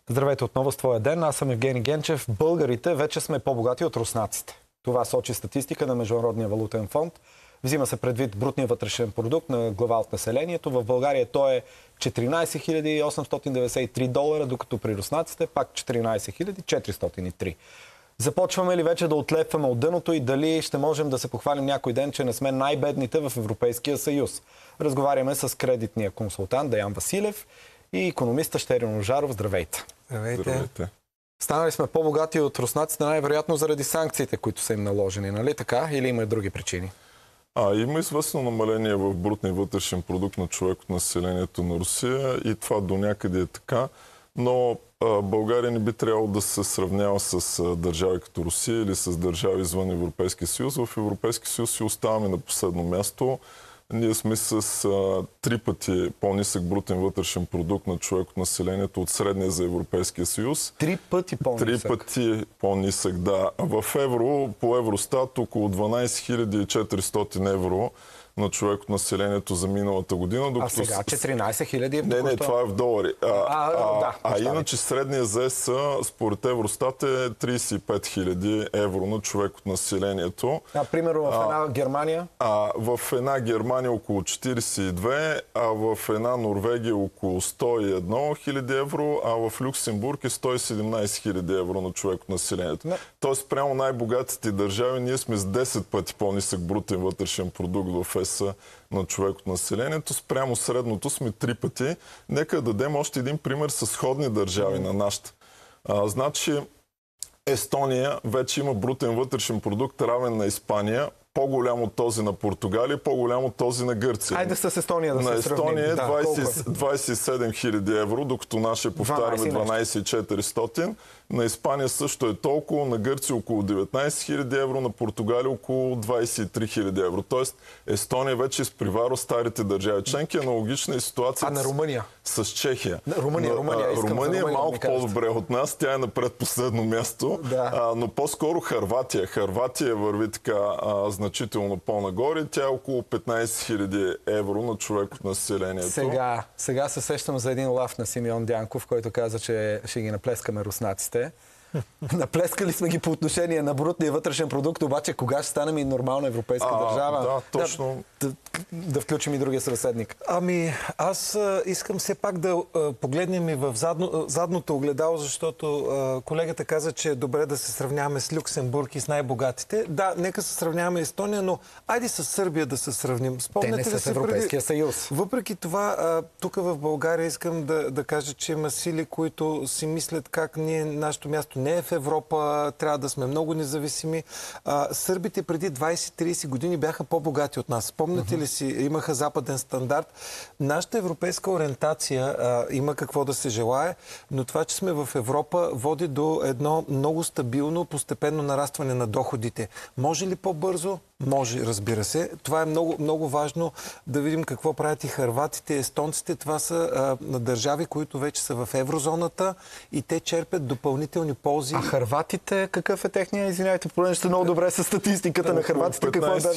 Здравейте отново с твоя ден. Аз съм Евгений Генчев. Българите вече сме по-богати от руснаците. Това сочи статистика на Международния валутен фонд. Взима се предвид брутния вътрешен продукт на глава от населението. В България той е 14 893 долара, докато при руснаците пак 14 403. Започваме ли вече да отлепваме от дъното и дали ще можем да се похвалим някой ден, че не сме най-бедните в Европейския съюз? Разговаряме с кредитния консултант Деян Василев и икономиста Щерин Ожаров. Здравейте! Здравейте! Станали сме по-богати от руснаците, най-вероятно заради санкциите, които са им наложени, нали така? Или има и други причини? Има известно намаление в брутния вътрешен продукт на човек от населението на Русия и това до някъде е така, но България не би трябвало да се сравнява с държави като Русия или с държави извън Европейския съюз. В Европейския съюз си оставаме на последно място. Ние сме с 3 пъти по-нисък брутен вътрешен продукт на човек от населението от средния за Европейския съюз. 3 пъти по-нисък? 3 пъти по-нисък, да. В евро, по Евростат, около 12 400 евро на човек от населението за миналата година. А сега 14 хиляди? Не, това е в долари. Да, иначе средния за ЕС, според Евростат, е 35 000 евро на човек от населението. Примерно в една Германия? В една Германия около 42, а в една Норвегия около 101 хиляди евро, а в Люксембург е 117 хиляди евро на човек от населението. Тоест, прямо най-богатите държави, ние сме с 10 пъти по-нисък брутен вътрешен продукт в ЕС на човек от населението. Спрямо средното сме 3 пъти. Нека дадем още един пример с сходни държави на нашата. Значи, Естония вече има брутен вътрешен продукт равен на Испания, по-голям от този на Португалия, по-голям от този на Гърция. Айде с Естония да се сравним. На Естония е 27 000 евро, докато наше повтаряме 12 400. На Испания също е толкова, на Гърция около 19 000 евро, на Португалия около 23 000 евро. Тоест Естония вече изпреварва старите държави членки. Аналогична е ситуация на Румъния? С Чехия. Румъния е малко по-добре от нас. Тя е на предпоследно място. Да. Но по-скоро Хърватия. Хърватия върви така значително по-нагоре. Тя е около 15 000 евро на човек от населението. Сега се сещам за един лаф на Симеон Дянков, който каза, че ще ги наплескаме руснаците. Наплескали сме ги по отношение на брутния вътрешен продукт, обаче кога ще станем и нормална европейска държава? Да, точно. Да включим и другия съседник. Аз искам все пак да погледнем и в задното огледало, защото колегата каза, че е добре да се сравняваме с Люксембург и с най-богатите. Да, нека се сравняваме Естония, но айде с Сърбия да се сравним. Те не са с Европейския съюз. Въпреки това, тук в България искам да кажа, че има сили, които си мислят как нашето място не е в Европа, трябва да сме много независими. Сърбите преди 20-30 години бяха по-богати от нас. Спомняте ли си, имаха западен стандарт. Нашата европейска ориентация има какво да се желае, но това, че сме в Европа, води до едно много стабилно, постепенно нарастване на доходите. Може ли по-бързо? Може, разбира се. Това е много, много важно да видим какво правят и хърватите, естонците. Това са държави, които вече са в еврозоната и те черпят допълнителни ползи. А хърватите, какъв е техния? Извинявайте, понеже сте много добре с статистиката на хърватите.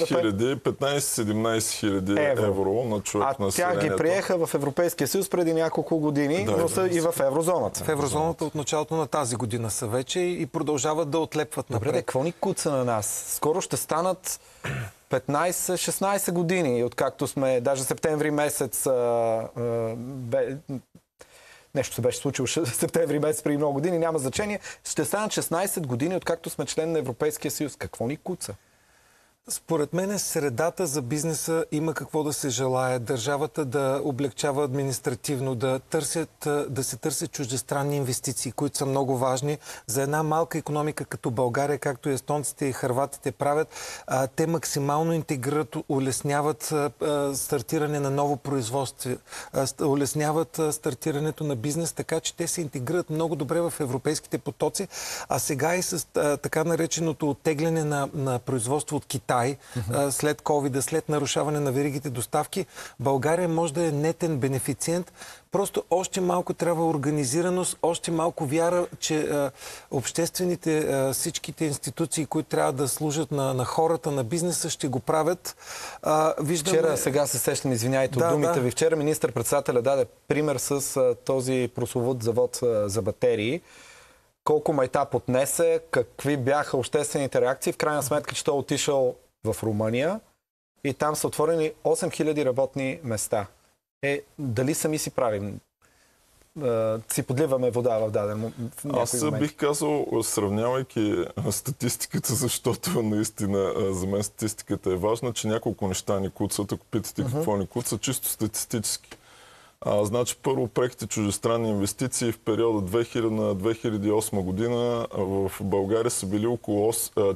15-17 хиляди евро на човек на тях ги приеха в Европейския съюз преди няколко години, но са и в еврозоната. В еврозоната от началото на тази година са вече и продължават да отлепват напред. Добре, какво ни куца на нас? Скоро ще станат 15-16 години, откакто сме, даже септември месец, нещо се беше случило септември месец преди много години, няма значение, ще станат 16 години, откакто сме член на Европейския съюз. Какво ни куца? Според мен средата за бизнеса има какво да се желае. Държавата да облегчава административно, да се търсят чуждестранни инвестиции, които са много важни за една малка икономика като България, както естонците и хърватите правят. Те максимално интегрират, улесняват стартиране на ново производство, улесняват стартирането на бизнес, така че те се интегрират много добре в европейските потоци. А сега и с така нареченото оттегляне на производство от Китай, след COVID, след нарушаване на веригите доставки, България може да е нетен бенефициент. Просто още малко трябва организираност, още малко вяра, че обществените, всичките институции, които трябва да служат на хората, на бизнеса, ще го правят. Виждаме... Вчера, сега се сещам, извиняйте от думите ви, вчера министър-председателя даде пример с този прословут завод за батерии. Колко майтап отнесе, какви бяха обществените реакции. В крайна сметка, че той е отишъл в Румъния и там са отворени 8000 работни места. Дали сами си правим? Си подливаме вода в даден Аз бих казал, сравнявайки статистиката, защото наистина за мен статистиката е важна, че няколко неща ни куцат. Ако питате какво ни куца, чисто статистически. Значи, първо, преките чуждестранни инвестиции в периода 2000-2008 година в България са били около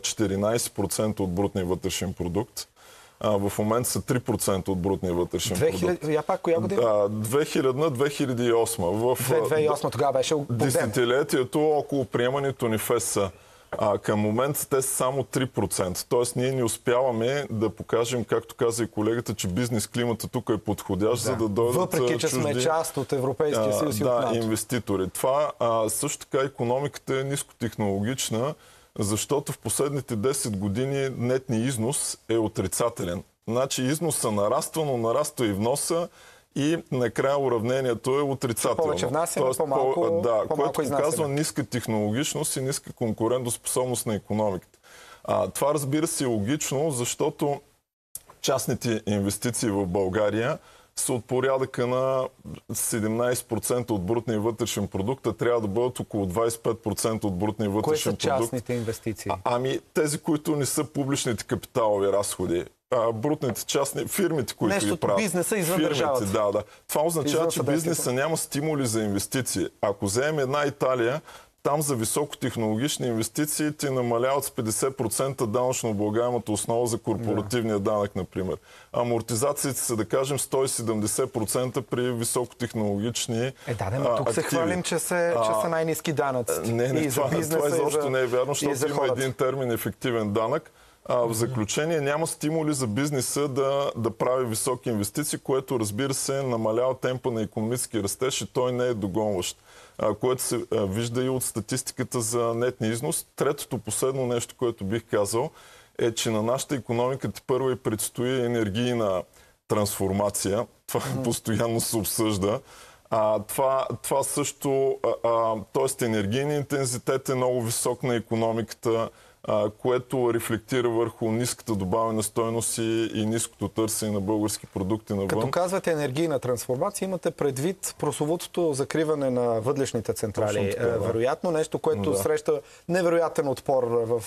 14% от брутния вътрешен продукт. В момента са 3% от брутния вътрешен продукт. Я пак, коя година? 2000-2008. В 2008 тогава беше десетилетието около приемането ни ФЕС. Към момента те са само 3%. Тоест ние не успяваме да покажем, както каза и колегата, че бизнес климата тук е подходящ, за да дойдат въпреки, че сме част от Европейския съюз и от НАТО. Инвеститори. Това също така икономиката е нискотехнологична, защото в последните 10 години нетният износ е отрицателен. Значи износа нараства, но нараства и вноса и накрая уравнението е отрицателно. Повече внасяме, по-малко което показва ниска технологичност и ниска конкурентоспособност на икономиката. Това, разбира се, е логично, защото частните инвестиции в България са от порядъка на 17% от брутния вътрешен продукт, а трябва да бъдат около 25% от брутния вътрешен продукт. Кои са частните инвестиции? Тези, които не са публичните капиталови разходи. Брутните частни, фирмите, които ги правят. Бизнеса извън държавата. Да. Това означава, че бизнеса няма стимули за инвестиции. Ако вземем една Италия, там за високотехнологични инвестиции ти намаляват с 50% данъчно облагаемата основа за корпоративния данък, например. Амортизациите са, да кажем, 170% при високотехнологични тук се хвалим, че са най-ниски данъци. Това изобщо не е вярно, защото има един термин ефективен данък. В заключение, няма стимули за бизнеса да прави високи инвестиции, което, разбира се, намалява темпа на икономически растеж и той не е догонващ, което се вижда и от статистиката за нетния износ. Третото, последно нещо, което бих казал, е, че на нашата икономика първо и предстои енергийна трансформация. Това постоянно се обсъжда. Това също, т.е. енергийният интензитет е много висок на икономиката, което рефлектира върху ниската добавена стойност и ниското търсене на български продукти навън. Като казвате енергийна трансформация, имате предвид прословутото закриване на въглищните централи. Вероятно нещо, което среща невероятен отпор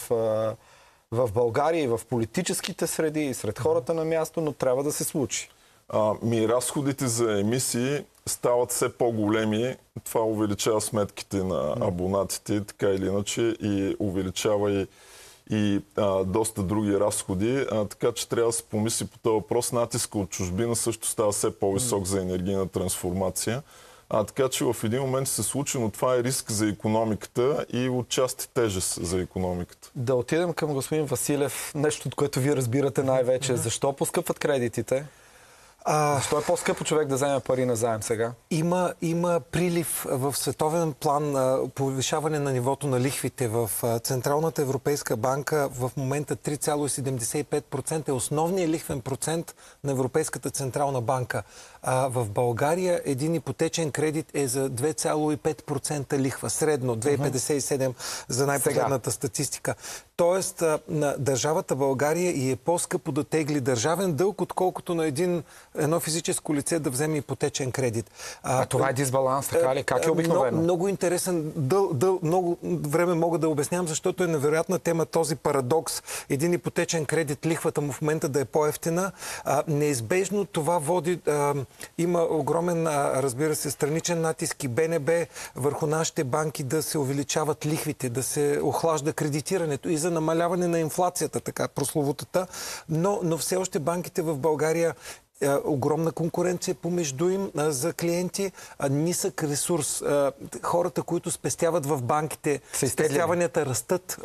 в България и в политическите среди и сред хората на място, но трябва да се случи. Разходите за емисии стават все по-големи. Това увеличава сметките на абонатите, така или иначе, и увеличава и доста други разходи. Така че трябва да се помисли по този въпрос. Натиска от чужбина също става все по-висок за енергийна трансформация. Така че в един момент се случи, но това е риск за икономиката и отчасти тежест за икономиката. Да отидем към господин Василев. Нещо, от което вие разбирате най-вече. Защо поскъпват кредитите? Защо е по-скъпо човек да вземе пари на заем сега? Има прилив в световен план, повишаване на нивото на лихвите. В Централната европейска банка в момента 3,75% е основният лихвен процент на Европейската централна банка. В България един ипотечен кредит е за 2,5% лихва. Средно 2,57% за най-последната статистика. Тоест на държавата България и е по-скъпо да тегли държавен дълг, отколкото на едно физическо лице да вземе ипотечен кредит. Това е дисбаланс, така ли? Как е обикновено? Много интересен. Много време мога да обяснявам, защото е невероятна тема този парадокс. Един ипотечен кредит, лихвата му в момента да е по-евтина. Неизбежно това води... Има огромен, разбира се, страничен натиск и БНБ върху нашите банки да се увеличават лихвите, да се охлажда кредитирането и за намаляване на инфлацията, така прословутата. Но все още банките в България огромна конкуренция помежду им за клиенти, нисък ресурс. Хората, които спестяват в банките, спестяванията растат,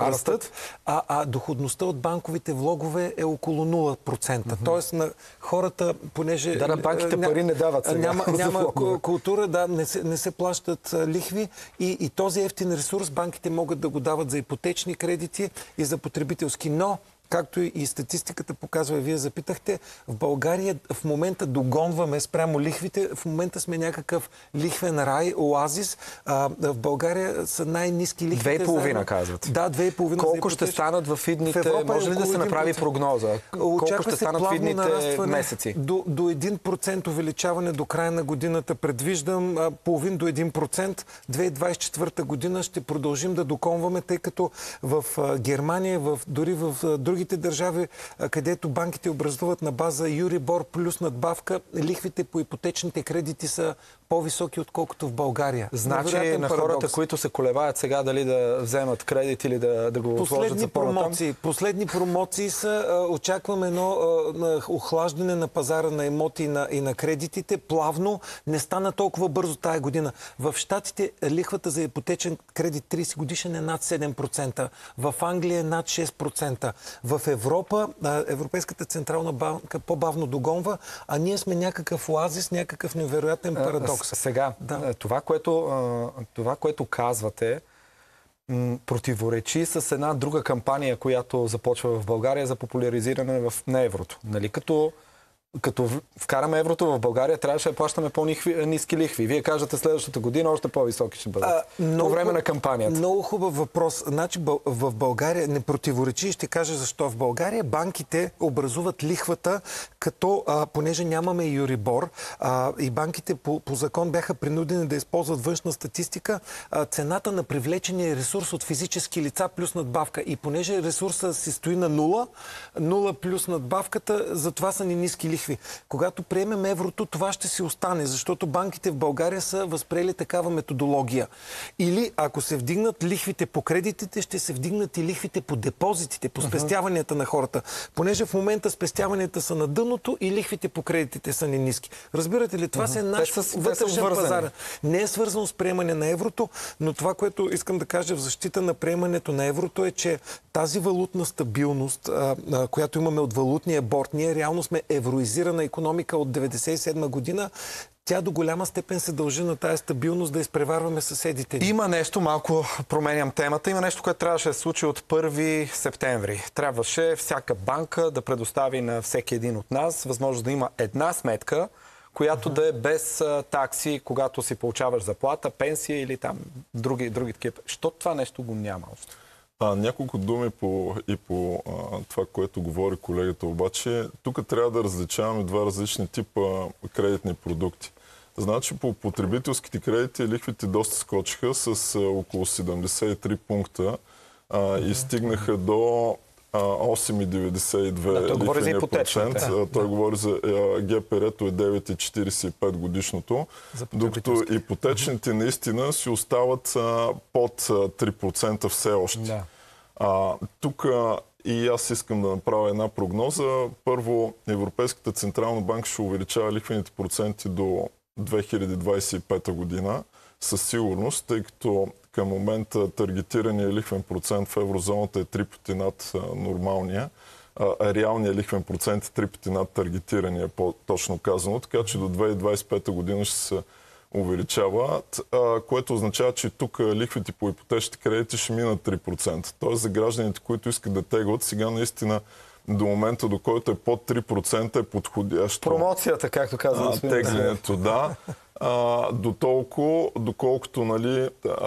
а доходността от банковите влогове е около 0%. Тоест на хората, понеже... Да, на банките пари не дават сега. Няма култура, не се плащат лихви и този ефтин ресурс банките могат да го дават за ипотечни кредити и за потребителски. Но както и статистиката показва, вие запитахте, в България в момента догонваме спрямо лихвите, в момента сме някакъв лихвен рай, оазис. В България са най-ниски лихвите. 2,5 казват. Да, 2,5. Колко ще станат в идните... Може ли да се направи прогноза? Колко ще станат в идните месеци? До 1% увеличаване до края на годината предвиждам, половин до 1%. 2024 година ще продължим да доконваме, тъй като в Германия, дори в другите държави, където банките образуват на база Юрибор плюс надбавка, лихвите по ипотечните кредити са по-високи, отколкото в България. Значи на хората, които се колебаят сега дали да вземат кредит или да го отложат за по-натам? Последни промоции са, очакваме едно охлаждане на пазара на имоти и на кредитите. Плавно, не стана толкова бързо тая година. В Щатите лихвата за ипотечен кредит 30 годишен е над 7%. В Англия е над 6%. В Европа Европейската централна банка по-бавно догонва, а ние сме някакъв оазис, някакъв невероятен парадокс. Сега, това, което казвате, противоречи с една друга кампания, която започва в България за популяризиране на еврото. Нали? Като вкараме еврото в България, трябваше да плащаме по-ниски лихви. Вие кажете следващата година още по-високи ще бъдат. По време на кампанията. Много хубав въпрос. Значи в България не противоречи и ще кажа защо. В България банките образуват лихвата, като понеже нямаме Юрибор и банките по закон бяха принудени да използват външна статистика, цената на привлечения ресурс от физически лица плюс надбавка. И понеже ресурса си стои на 0 плюс надбавката, затова са ни ниски лихви. Когато приемем еврото, това ще си остане, защото банките в България са възприели такава методология. Или ако се вдигнат лихвите по кредитите, ще се вдигнат и лихвите по депозитите, по спестяванията на хората. Понеже в момента спестяванията са на дъното и лихвите по кредитите са ниски. Разбирате ли? Това е наш вътрешен пазар. Не е свързано с приемане на еврото, но това, което искам да кажа в защита на приемането на еврото е, че тази валутна стабилност, която имаме от валутния борд, ние реално сме евроизирана икономика от 1997 година, тя до голяма степен се дължи на тая стабилност да изпреварваме съседите ни. Има нещо, малко променям темата, има нещо, което трябваше да се случи от 1 септември. Трябваше всяка банка да предостави на всеки един от нас възможност да има една сметка, която да е без такси, когато си получаваш заплата, пенсия или там други такива. Що това нещо го няма още? Няколко думи по това, което говори колегата, обаче тук трябва да различаваме два различни типа кредитни продукти. Значи по потребителските кредити лихвите доста скочиха с около 73 пункта и стигнаха до 8,92 лихвения процент. Той говори за ГПР-то е 9,45 годишното, докато ипотечните наистина си остават под 3% все още. Тук и аз искам да направя една прогноза. Първо, Европейската централна банка ще увеличава лихвените проценти до 2025 година със сигурност, тъй като към момента таргетирания лихвен процент в еврозоната е 3 пъти над нормалния, а реалният лихвен процент е 3 пъти над таргетирания, по-точно казано, така че до 2025 година ще се увеличават, което означава, че тук лихвите по ипотечните кредити ще минат 3%. Тоест за гражданите, които искат да теглят, сега наистина до момента, до който е под 3% е подходящо. Промоцията, както казва. Теглянето, да. Доколкото нали,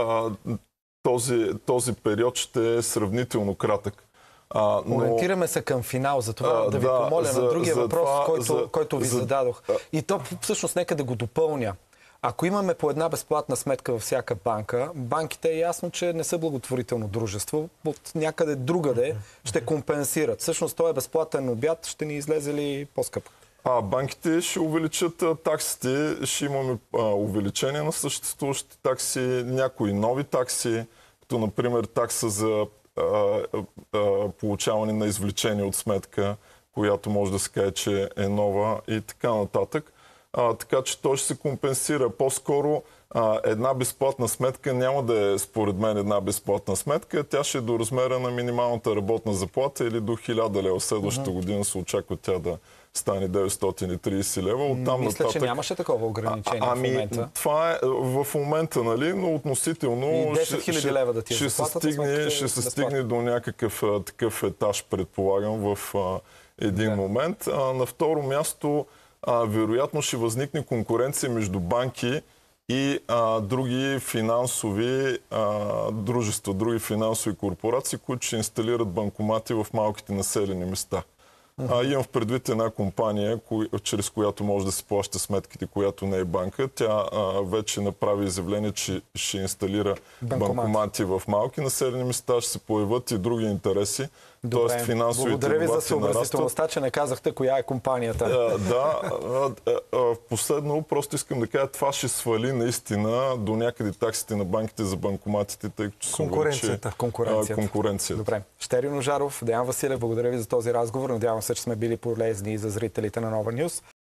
този период ще е сравнително кратък. Ориентираме се към финал, за това да ви помоля на другия въпрос, който ви зададох. И то всъщност нека да го допълня. Ако имаме по една безплатна сметка във всяка банка, банките е ясно, че не са благотворително дружество. От някъде другаде ще компенсират. Всъщност този безплатен обяд ще ни излезе ли по-скъпо? Банките ще увеличат таксите, ще имаме увеличение на съществуващите такси, някои нови такси, като например такса за получаване на извлечение от сметка, която може да се каже, че е нова и така нататък. Така че той ще се компенсира. По-скоро една безплатна сметка няма да е, според мен, една безплатна сметка. Тя ще е до размера на минималната работна заплата или до 1000 лева. Следващата година се очаква тя да стане 930 лева. Оттам Мисля, нататък... че нямаше такова ограничение в момента. Това е в момента, нали, но относително... И 10 000 лева да ти е ще се стигне до някакъв такъв етаж, предполагам, в един момент. На второ място, вероятно ще възникне конкуренция между банки и други финансови дружества, други финансови корпорации, които ще инсталират банкомати в малките населени места. Имам в предвид една компания, чрез която може да се плаща сметките, която не е банка. Тя вече направи изявление, че ще инсталира банкомати в малки населени места, ще се появят и други интереси. Добре, финансовите благодаря ви за дебати съобразителността, че не казахте коя е компанията. Последно, просто искам да кажа, това ще свали наистина до някъде таксите на банките за банкоматите, тъй като се увеличи конкуренцията. Добре. Щерин Ожаров, Деян Василев, благодаря ви за този разговор. Надявам се, че сме били полезни и за зрителите на Нова Нюз.